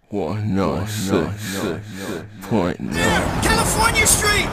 196.9 California Street!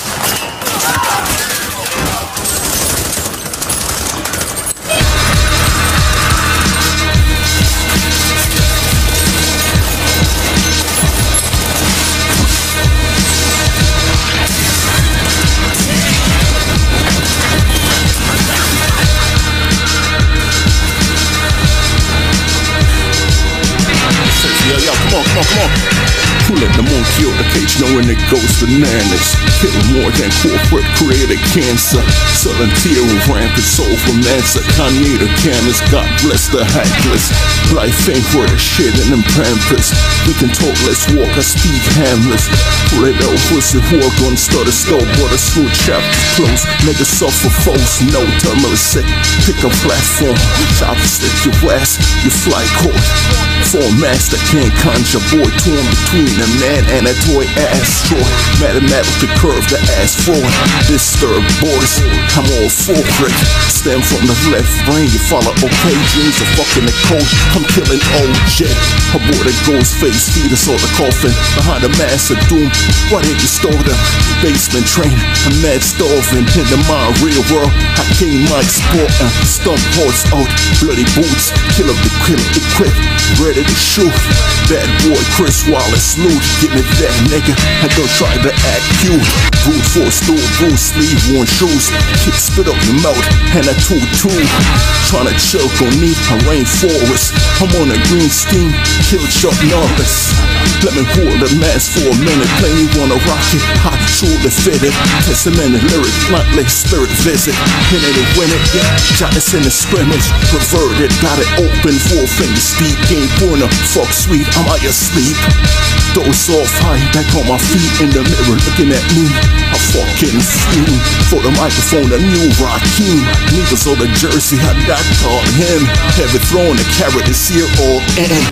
Yo, come on. Who let the moon kill the cage knowing it goes bananas? Killing more than corporate created cancer. Southern tear of rampant soul romancer. Kanye the cameras, God bless the hackless. Life ain't worth a shit in them pampers. We can talk, let's walk, I speak hamless. Red out pussy war gun started slow, but a slow chapter close. Niggas suffer false, no terminal sick. Pick a platform, chopper stick your ass, you fly court. For a master can't conjure, boy torn between a man and a toy asteroid. Mathematical curve the ass forward. Disturbed boys, I'm all for it. Stem from the left brain, you follow okay. Dreams are fucking the code, I'm killing OJ. Aborted ghost face, fetus on the coffin. Behind a mass of doom, why did you store them? Basement train, I'm mad starving. In the mind real world, I King Mike sporting. Stump horse out, bloody boots. Kill up the equipped, ready to shoot. Bad boy Chris Wallace loot. Give me that nigga, I don't try to act cute. Brute force, dual Bruce sleeve, worn shoes. Kick spit up your mouth, and a 2-2. Tryna choke on me, a rainforest. I'm on a green scheme, kill Chuck Norris. Let me hold the mask for a minute. Play me wanna rock it, hot, truly fitted. Testament and lyric, bluntly, spirit visit. In it and win it, yeah. Johnny's in the scrimmage, perverted. Got it open, 4 fingers deep. Game corner, fuck sweet, I'm out your sleep. Dose off high, back on my feet in the mirror, looking at me. I fucking fiend for the microphone, a new Rakim. Needles on the jersey, I got called him. Heavy throwing the carrot this year all in.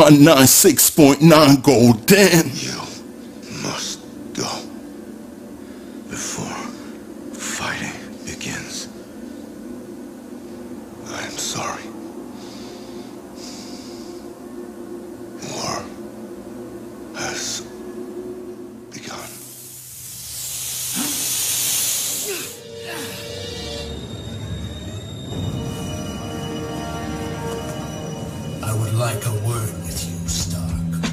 196.9 golden. You must go before fighting begins. I am sorry. War has begun. I would like a word with you, Stark.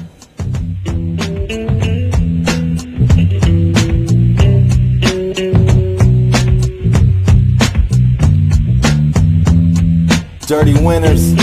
Dirty Winners.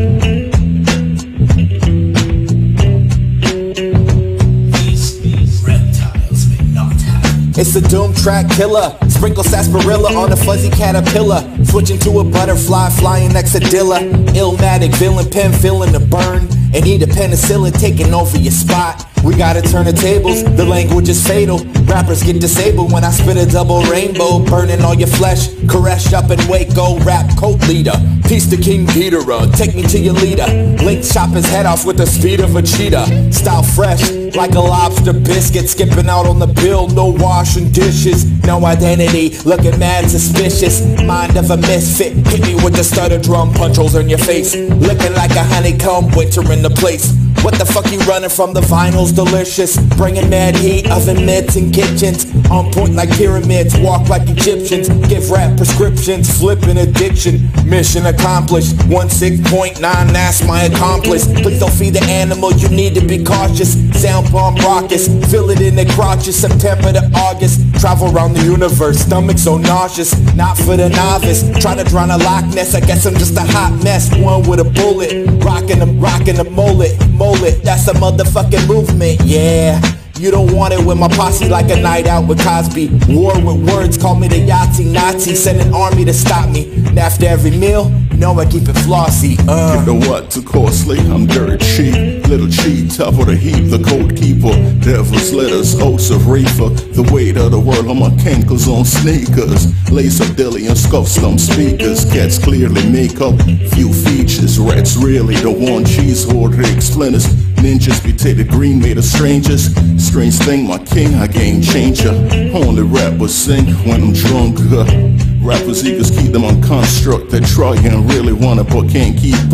These reptiles may not have. It's the Doom Track Killer. Sprinkle sarsaparilla on a fuzzy caterpillar. Switching to a butterfly, flying next to Dilla. Illmatic, villain pen, feeling the burn. And need a penicillin taking over your spot. We gotta turn the tables, the language is fatal. Rappers get disabled when I spit a double rainbow. Burning all your flesh, Koresh up in Waco. Rap cult leader, peace to King Ghidorah. Take me to your leader. Link chop his head off with the speed of a cheetah. Style fresh, like a lobster biscuit. Skipping out on the bill, no washing dishes. No identity, looking mad suspicious. Mind of a misfit, hit me with the stutter drum. Punch holes in your face, looking like a honeycomb. Winter in the place. What the fuck you running from? The vinyl's delicious. Bringing mad heat, oven mitts and kitchens. On point like pyramids, walk like Egyptians. Give rap prescriptions, flipping addiction. Mission accomplished, 16.9, that's my accomplice. Please don't feed the animal, you need to be cautious. Sound bomb raucous, feel it in the crotches. September to August, travel around the universe. Stomach so nauseous, not for the novice. Trying to drown a Loch Ness, I guess I'm just a hot mess. One with a bullet, rocking the mullet. That's a motherfucking movement, yeah. You don't want it with my posse like a night out with Cosby. War with words, call me the Yahtzee Nazi. Send an army to stop me. And after every meal, you know I keep it flossy. You know what, too costly, I'm dirt cheap. Little cheat, top of the heap, the code keeper. Devil's letters, host of reefer. The weight of the world on my cankles on sneakers. Lace up dilly and scuff stump speakers. Cats clearly make up few features. Rats really the one cheese horde splinters. Ninjas mutated green made of strangers. Strange thing, my king, a game changer. Only rappers sing when I'm drunk. Rappers eagles keep them on construct. They try and really want it but can't keep up.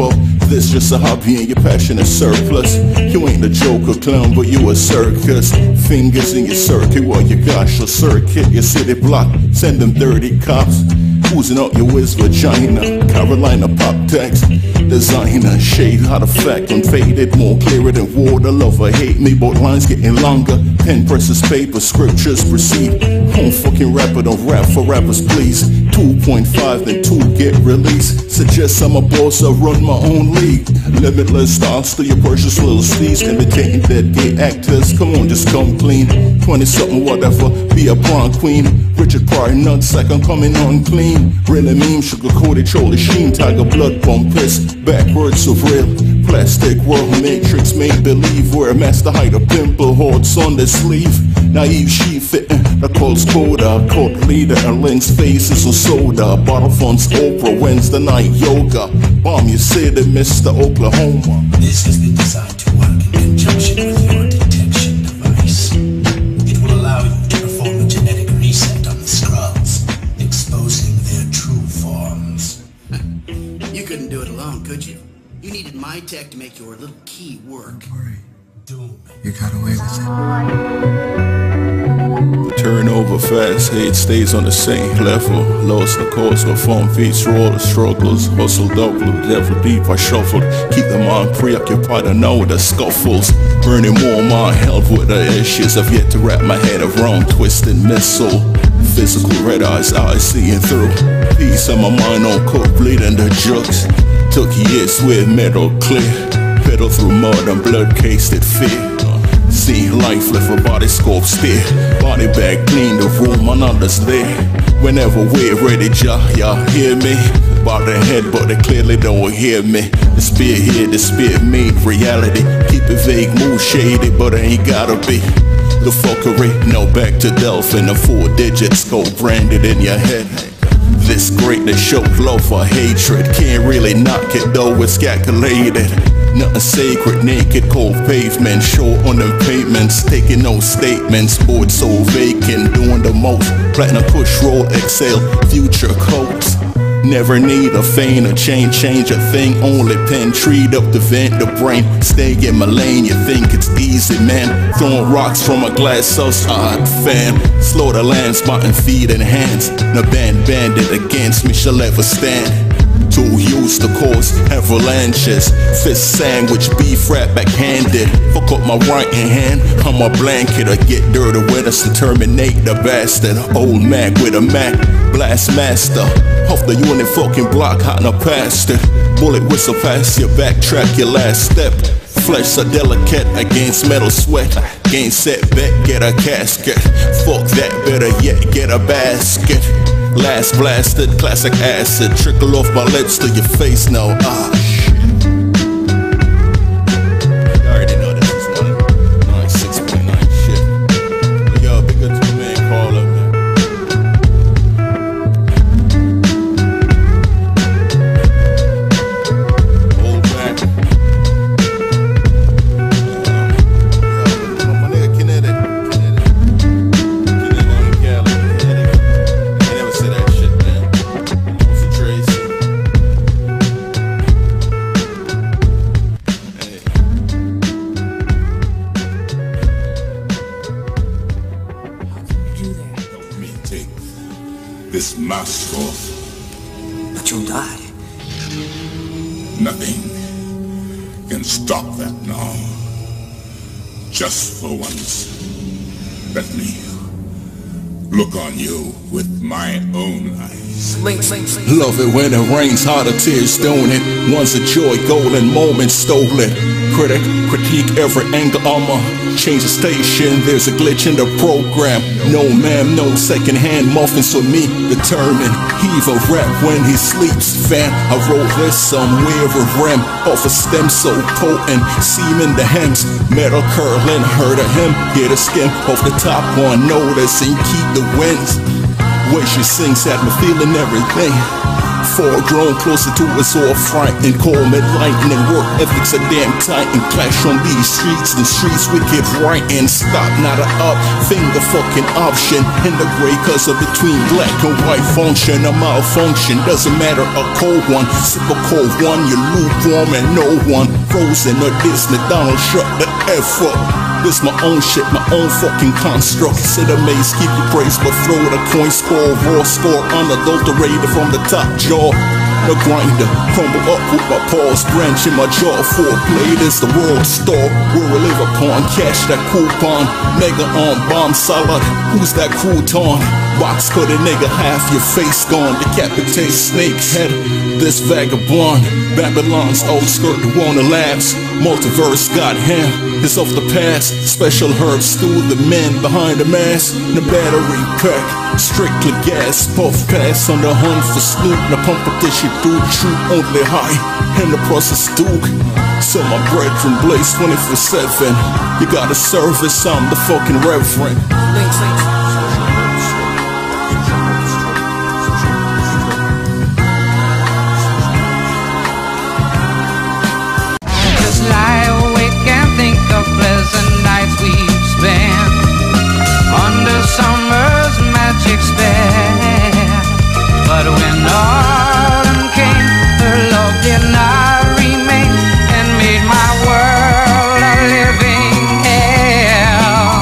this just a hobby and your passion is surplus. You ain't a joke or clown, but you a circus. Fingers in your circuit while you got your circuit. Your city block, send them dirty cops. Oozing out your whiz vagina. Carolina pop tags, designer. Shade hot effect, unfaded, more clearer than water. Love or hate me, both lines getting longer. Pen presses paper, scriptures proceed. Home fucking rapper, don't rap for rappers please. 2.5 then 2 get released. Suggest I'm a boss, I run my own league. Limitless styles to your precious little steeds. Imitating dead gay actors, come on just come clean. 20 something whatever, be a prom queen. Richard Pryor nutsack, I'm coming on clean. Really meme, sugar-coated trolley sheen. Tiger blood pump piss, backwards of real. Plastic world matrix, make believe. We're a master hider, pimple hearts on the sleeve. Naive she fitting, the cold Skoda. Cult leader, and lens faces of soda. Bottle funds, Oprah, Wednesday night yoga. Bomb you city, Mr. Oklahoma. This has been designed to work in conjunction with your detection device. It will allow you to perform a genetic reset on the Skrulls, exposing their true forms. You couldn't do it alone, could you? You needed my tech to make your little key work. Don't worry. Doom. You got away with it. The turnover fast, hate stays on the same level. Lost the cause, no phone feeds through all the struggles. Hustled up, blue devil deep, I shuffled. Keep the mind preoccupied, I know the scuffles. Burning more my health with the issues. I've yet to wrap my head around twisted missile. Physical red eyes seeing through. Peace on my mind on coke, bleeding the jugs. Took years with metal clear. Pedal through mud and blood cased fear. See life live a body scope steer. Body bag clean the room, another's there. Whenever we're ready, y'all hear me? Bow their head, but they clearly don't hear me. The spear here, the spear made reality. Keep it vague, move shady, but it ain't gotta be. The fuckery, no back to Delphin. The 4 digits go branded in your head. This greatness show love or hatred. Can't really knock it though, it's calculated. Nothing sacred, naked, cold pavement. Short on them pavements, taking no statements. Board so vacant, doing the most. Platinum push, roll, exhale, future coats. Never need a feign or change a thing. Only pen treed up the vent, the brain. Stay in my lane, you think it's easy, man. Throwing rocks from a glass house, odd fan. Slow the land, spotting feet and hands. The bandit against me shall ever stand. Too used to cause avalanches. Fist sandwich, beef wrap backhanded. Fuck up my right hand, I'm a blanket. I get dirty with us to terminate the bastard. Old Mac with a Mac, blast master. Off the unit fucking block, hot and a bastard. Bullet whistle past your back, track your last step. Flesh so delicate against metal sweat. Gain set bet, get a casket. Fuck that, better yet, get a basket. Last blasted, classic acid. Trickle off my lips to your face now. Ah, shit. I already know this is 96.9 shit. Yo, be good to me, man. Call up, man. Hold back. My nigga Kinetic. Kinetic on the Cali. I never say that shit, man. Tracy. Hey. How can you do that? Help me take this mask off. But you'll die. Nothing can stop that now. Just for once, let me look on you with my own eyes. Love it when it rains, harder tears, don't it? Once a joy, golden moment stolen. Critique every angle, I'ma change the station. There's a glitch in the program. No ma'am, no secondhand muffins for me. Determined, heave a rap when he sleeps. Fan, I wrote this somewhere a rim. Off a stem so potent, seam in the hems. Metal curling, heard of him. Get a skin off the top one, notice and keep the winds. Way she sings had me feeling everything. Far grown, closer to us all frightened. Call me lightning, work ethics are damn tight and clash on these streets. The streets we get right and stop, not a up, finger fucking option. In the gray cause of between black and white function, a malfunction. Doesn't matter, a cold one, sip a cold one, you lukewarm and no one frozen or Disney. Donald shut the F up. This my own shit, my own fucking construct. Sit amazed, keep your praise, but throw the coin score. Raw score, unadulterated from the top jaw. The grinder, crumble up with my paws, branch in my jaw. Foreplay, this the world store where we live upon. Cash that coupon, nigga on bomb salad. Who's that crouton? Box cut a nigga, half your face gone. Decapitate snake head, this vagabond. Babylon's old skirt, the wanna laughs. Multiverse, goddamn, it's off the past. Special herbs stew the men behind the mask. The battery pack, strictly gas. Puff pass on the hunt for Snoop. The competition through the truth only high. In the process Duke. So my brethren blaze 24/7. You got a service, I'm the fucking reverend. Pleasant nights we've spent under summer's magic spell. But when autumn came, her love did not remain and made my world a living hell.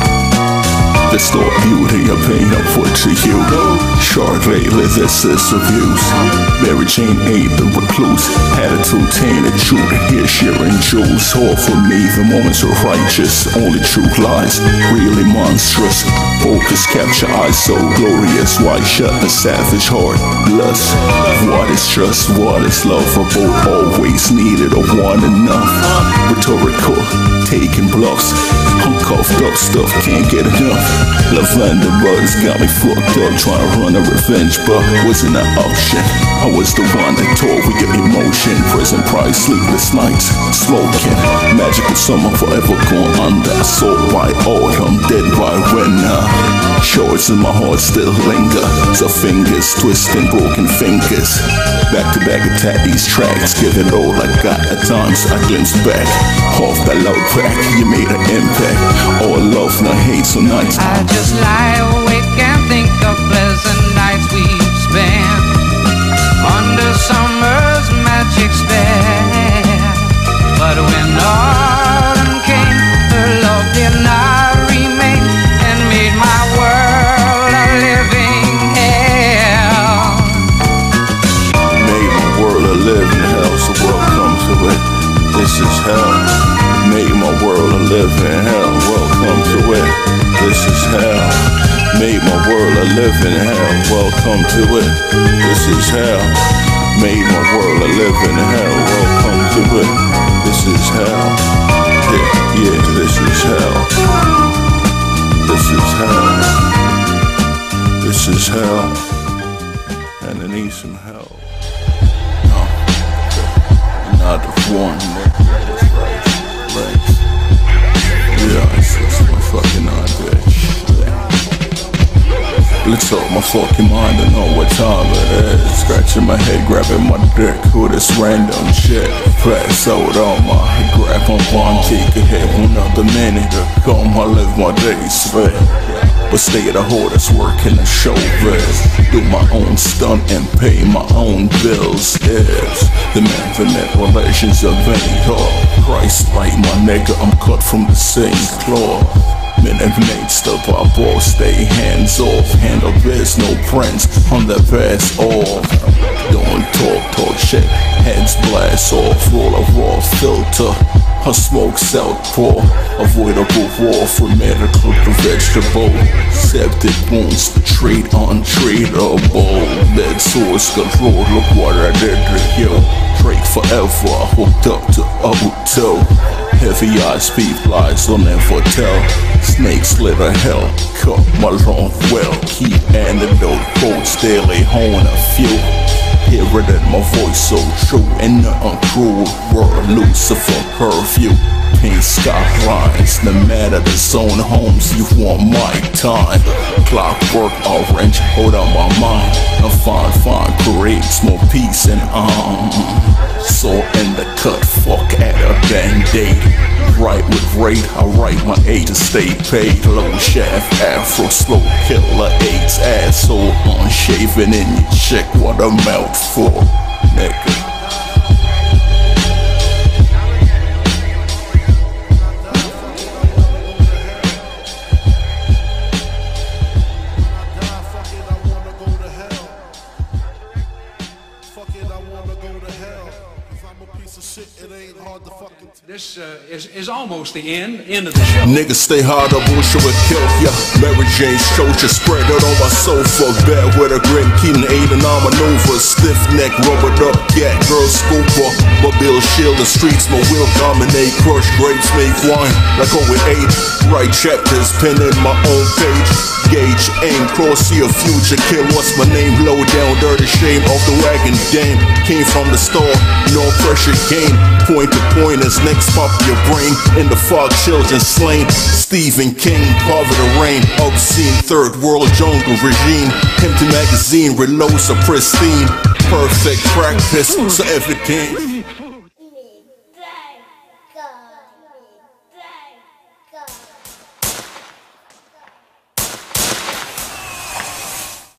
The store beauty of pain I put to you. Short lately, this is abuse. Mary Jane ain't the recluse. Attitude tainted, true to hear sharing jewels. All for me, the moments are righteous. Only truth lies, really monstrous. Focus, capture eyes so glorious. Why shut the savage heart? Lust, what is trust? What is love? For both always needed or one enough. Rhetorical, taking bluffs. Uncuffed up stuff, can't get enough. Lavender buds got me fucked up, trying to run a revenge, but wasn't an option. I was the one that tore with your emotion. Prison price, sleepless nights, smoking. Magical summer forever gone under. Assault by autumn, dead by winter. Shorts in my heart still linger. So fingers twisting, broken fingers. Back to back attack these tracks. Give it all I got. At times I glimpse back. Off that loud crack, you made an impact. All love, no hate, so nights I just lie awake and think of pleasant nights we've spent under summer's magic spell. But when autumn came, her love did not remain and made my world a living hell. Made my world a living hell, so welcome to it. This is hell. Made my world a living hell. Welcome to it. This is hell. Made my world a living hell. Welcome to it. This is hell. Made my world a living hell. Welcome to it. This is hell. Yeah, this is hell. This is hell. This is hell. And I need some help. No. Not the one. Right. Yeah, it's my fucking idea. Let's up my fucking mind and know what time it is. Scratching my head, grabbing my dick with this random shit. Pass out on my grab on one, take a hit, another minute. Come, I live my days spent. But stay at the hardest work in the showbiz. Do my own stunt and pay my own bills. Yes, the infinite relations of any Christ like my nigga, I'm cut from the same cloth. Minute stuff I ball, stay hands off. Handle biz, no prints on the pass off. Don't talk shit, heads blast off. Roll a raw filter, I smoke southpaw. Avoidable war for medical to vegetable. Septic wounds, treat untreatable. Dead source control, look what I did to you. Drake forever, hooked up to auto. Heavy eyes, peep lies, I'll never tell. Snake slit a hell, cut my long well. Keep antidote quotes daily, hone a few. Hear it in my voice so true, and the uncruel word Lucifer curfew. Pain skylines. No matter the zone homes, you want my time. Clockwork orange, hold on my mind. A fine creates more peace and so in the cut, fuck at a band-aid. Right with rate, I write my age to stay paid. Low shaft, afro, slow killer, AIDS, asshole, unshaven in your check what I'm out for, nigga. This is almost the end of the show. Niggas stay hard, a bullshit will kill ya. Mary Jane Shoja spread out on my sofa. Bed with a grin, Keaton Aiden on maneuver. Stiff neck, rubbered up, gat, girl scooper. Mobile shield, the streets, my will dominate. Crush grapes, make wine, like on with age. Write chapters, pen in my own page. Gauge, aim, cross, see a future. Kill, what's my name? Low down, dirty shame off the wagon, dame. Came from the store, no pressure game. Point to point as next pop your brain. In the fog, children slain. Stephen King, poverty reign. Obscene, third world jungle regime. Empty magazine, reloads are pristine. Perfect practice, so everything